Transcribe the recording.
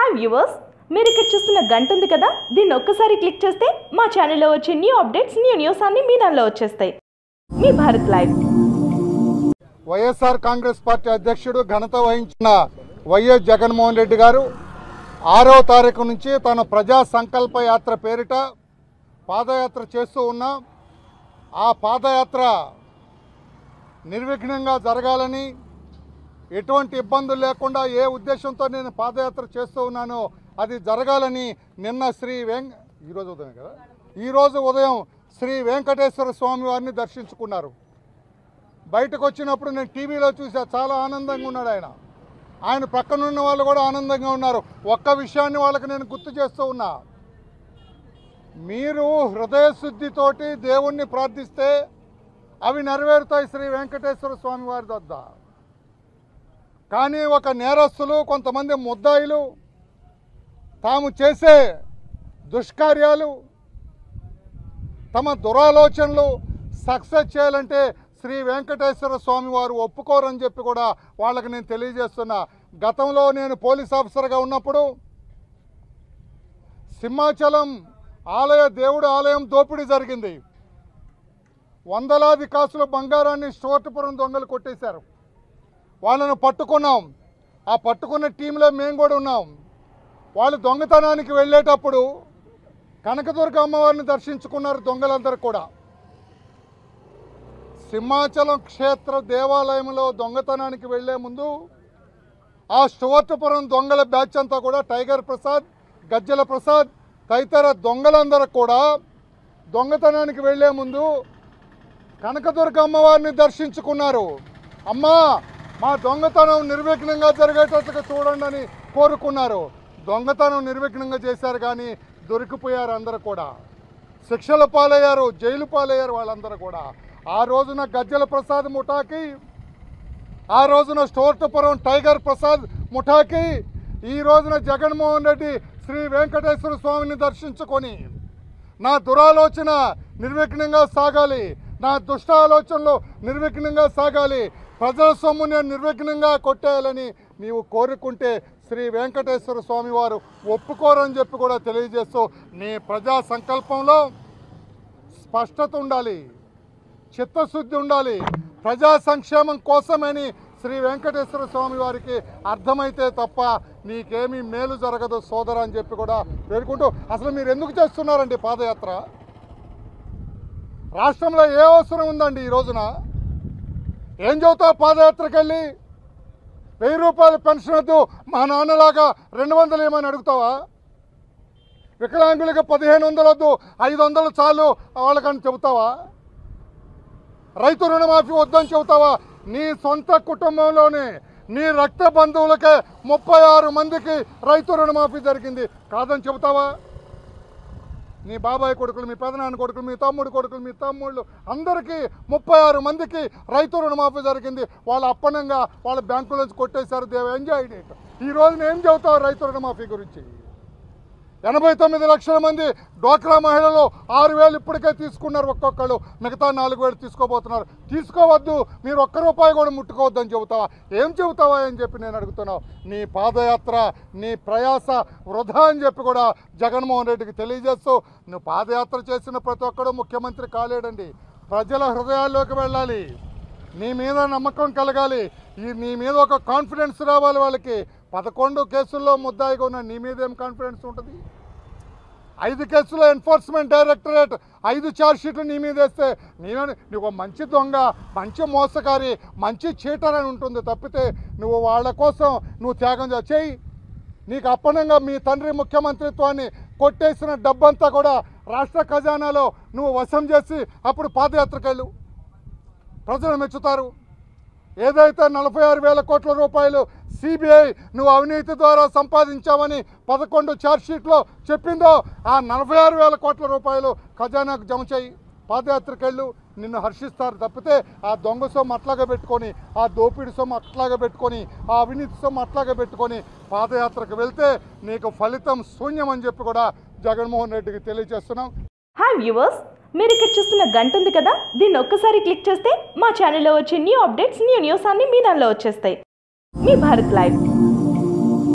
Hi viewers, మీరు ఇక్కడ చూస్తున్న గంట ఉంది కదా, దీన్ని ఒక్కసారి క్లిక్ చేస్తే మా ఛానల్లో వచ్చే న్యూ అప్డేట్స్, న్యూస్ అన్ని మీ దానిలో వచ్చేస్తాయి. మీ Bharat live. YSR congress party అధ్యక్షుడు ఘనత వహించిన వైఎస్ జగన్ మోహన్ రెడ్డి గారు 6వ తారీఖు నుంచి తన ప్రజా సంకల్ప యాత్ర పేరిట పాదయాత్ర చేస్తూ ఉన్నా. ఆ పాదయాత్ర నిర్విఘ్నంగా జరగాలని, ఎటువంటి ఇబ్బందులు లేకుండా ఏ ఉద్దేశంతో నేను పాదయాత్ర చేస్తూ ఉన్నానో అది జరగాలని ఈరోజు ఉదయం శ్రీ వెంకటేశ్వర స్వామి వారిని దర్శించుకున్నారు. బయటకు వచ్చినప్పుడు నేను టీవీలో చూసా, చాలా ఆనందంగా ఉన్నాడు ఆయన పక్కనున్న వాళ్ళు కూడా ఆనందంగా ఉన్నారు. ఒక్క విషయాన్ని వాళ్ళకి నేను గుర్తు చేస్తూ ఉన్నా, మీరు హృదయశుద్ధితోటి దేవుణ్ణి ప్రార్థిస్తే అవి నెరవేరుతాయి శ్రీ వెంకటేశ్వర స్వామి వారి వద్ద. కానీ ఒక నేరస్తులు, కొంతమంది ముద్దాయిలు తాము చేసే దుష్కార్యాలు, తమ దురాలోచనలు సక్సెస్ చేయాలంటే శ్రీ వెంకటేశ్వర స్వామి వారు ఒప్పుకోరని చెప్పి కూడా వాళ్ళకి నేను తెలియజేస్తున్నా. గతంలో నేను పోలీస్ ఆఫీసర్గా ఉన్నప్పుడు సింహాచలం దేవుడి ఆలయం దోపిడీ జరిగింది. వందలాది కాసుల బంగారాన్ని స్టోర్పురం దొంగలు కొట్టేశారు. వాళ్ళను పట్టుకున్నాం. ఆ పట్టుకున్న టీంలో మేము కూడా ఉన్నాం. వాళ్ళు దొంగతనానికి వెళ్ళేటప్పుడు కనకదుర్గ అమ్మవారిని దర్శించుకున్నారు దొంగలందరూ కూడా. సింహాచలం క్షేత్ర దేవాలయంలో దొంగతనానికి వెళ్లే ముందు ఆ స్టోర్పురం దొంగల బ్యాచ్ అంతా కూడా టైగర్ ప్రసాద్, గజ్జల ప్రసాద్ తదితర దొంగలందరూ కూడా దొంగతనానికి వెళ్లే ముందు కనకదుర్గ అమ్మవారిని దర్శించుకున్నారు. అమ్మా, మా దొంగతనం నిర్విఘ్నంగా జరిగేటట్టుగా చూడండి అని కోరుకున్నారు. దొంగతనం నిర్విఘ్నంగా చేశారు, కానీ దొరికిపోయారు. అందరూ కూడా శిక్షల పాలయ్యారు, జైలు పాలయ్యారు వాళ్ళందరూ కూడా. ఆ రోజున గజ్జల ప్రసాద్ ముఠాకి, ఆ రోజున స్టోర్పురం టైగర్ ప్రసాద్ ముఠాకి, ఈ రోజున జగన్మోహన్ రెడ్డి శ్రీ వెంకటేశ్వర స్వామిని దర్శించుకొని నా దురాలోచన నిర్విఘ్నంగా సాగాలి, నా దుష్ట ఆలోచనలు నిర్విఘ్నంగా సాగాలి, ప్రజల సొమ్ము నేను నిర్విఘ్నంగా కొట్టేయాలని నీవు కోరుకుంటే శ్రీ వెంకటేశ్వర స్వామి వారు ఒప్పుకోరని చెప్పి కూడా తెలియజేస్తూ, నీ ప్రజా సంకల్పంలో స్పష్టత ఉండాలి, చిత్తశుద్ధి ఉండాలి, ప్రజా సంక్షేమం కోసమని శ్రీ వెంకటేశ్వర స్వామి వారికి అర్థమైతే తప్ప నీకేమీ మేలు జరగదు సోదరా అని చెప్పి కూడా పేర్కొంటూ, అసలు మీరు ఎందుకు చేస్తున్నారండి పాదయాత్ర? రాష్ట్రంలో ఏ అవసరం ఉందండి ఈ రోజున? ఏం చెబుతావు పాదయాత్రకి వెళ్ళి? 1000 రూపాయల పెన్షన్ వద్దు, మా నాన్నలాగా 200 ఏమని అడుగుతావా? వికలాంగులకి 1500 వద్దు, 500 చాలు వాళ్ళకని చెబుతావా? రైతు రుణమాఫీ వద్దని చెబుతావా? నీ సొంత కుటుంబంలోనే నీ రక్త బంధువులకే 36 మందికి రైతు రుణమాఫీ జరిగింది, కాదని చెబుతావా? నీ బాబాయ్ కొడుకులు, మీ పెదనాన్న కొడుకులు, మీ తమ్ముడు కొడుకులు, మీ తమ్ముళ్ళు అందరికీ 36 మందికి రైతు రుణమాఫీ జరిగింది. వాళ్ళ అప్పనంగా వాళ్ళ బ్యాంకులోంచి కొట్టేశారు. They've enjoyed it. ఈ రోజున ఏం చెబుతావు రైతు రుణమాఫీ గురించి? 89 లక్షల మంది డ్వాక్రా మహిళలు 6000 ఇప్పటికే తీసుకున్నారు ఒక్కొక్కళ్ళు, మిగతా 4000 తీసుకోబోతున్నారు. తీసుకోవద్దు, మీరు ఒక్క రూపాయి కూడా ముట్టుకోవద్దని చెబుతావా? ఏం చెబుతావా అని చెప్పి నేను అడుగుతున్నావు. నీ పాదయాత్ర, నీ ప్రయాస వృధా అని చెప్పి కూడా జగన్మోహన్ రెడ్డికి తెలియజేస్తూ, నువ్వు పాదయాత్ర చేసిన ప్రతి ఒక్కడు ముఖ్యమంత్రి కాలేడండి. ప్రజల హృదయాల్లోకి వెళ్ళాలి, నీ మీద నమ్మకం కలగాలి, నీ మీద ఒక కాన్ఫిడెన్స్ రావాలి వాళ్ళకి. 11 కేసుల్లో ముద్దాయిగా ఉన్న నీ మీద ఏం కాన్ఫిడెన్స్ ఉంటుంది? 5 కేసుల్లో ఎన్ఫోర్స్మెంట్ డైరెక్టరేట్ 5 ఛార్జ్షీట్లు నీ మీద వేస్తే నువ్వు మంచి దొంగ, మంచి మోసకారి, మంచి చీటర్ అని ఉంటుంది తప్పితే నువ్వు వాళ్ళ కోసం నువ్వు త్యాగం చేయి. నీకు అప్పనంగా మీ తండ్రి ముఖ్యమంత్రిత్వాన్ని కొట్టేసిన డబ్బంతా కూడా రాష్ట్ర ఖజానాలో నువ్వు వశం చేసి అప్పుడు పాదయాత్రకు వెళ్ళు, ప్రజలు మెచ్చుతారు. ఏదైతే 46,000 కోట్ల రూపాయలు సిబిఐ నువ్వు అవినీతి ద్వారా సంపాదించామని 11 ఛార్జ్షీట్లో చెప్పిందో, ఆ 46,000 కోట్ల రూపాయలు ఖజానాకు జమ చేయి, పాదయాత్రకు వెళ్ళు, నిన్ను హర్షిస్తారు. తప్పితే ఆ దొంగ సొమ్ము అట్లాగే పెట్టుకొని, ఆ దోపిడి సొమ్ము అట్లాగే పెట్టుకొని, ఆ అవినీతి సొమ్ము అట్లాగే పెట్టుకొని పాదయాత్రకు వెళ్తే నీకు ఫలితం శూన్యం అని చెప్పి కూడా జగన్మోహన్ రెడ్డికి తెలియజేస్తున్నాం. హాయ్ వ్యూవర్స్, మీరు ఇక్కడ చూస్తున్న గంట ఉంది కదా, దీన్ని ఒక్కసారి క్లిక్ చేస్తే మా ఛానల్లో వచ్చే న్యూ అప్డేట్స్, న్యూస్ అన్ని మీ దానిలో వచ్చేస్తాయి. మీ భారత్ లైవ్.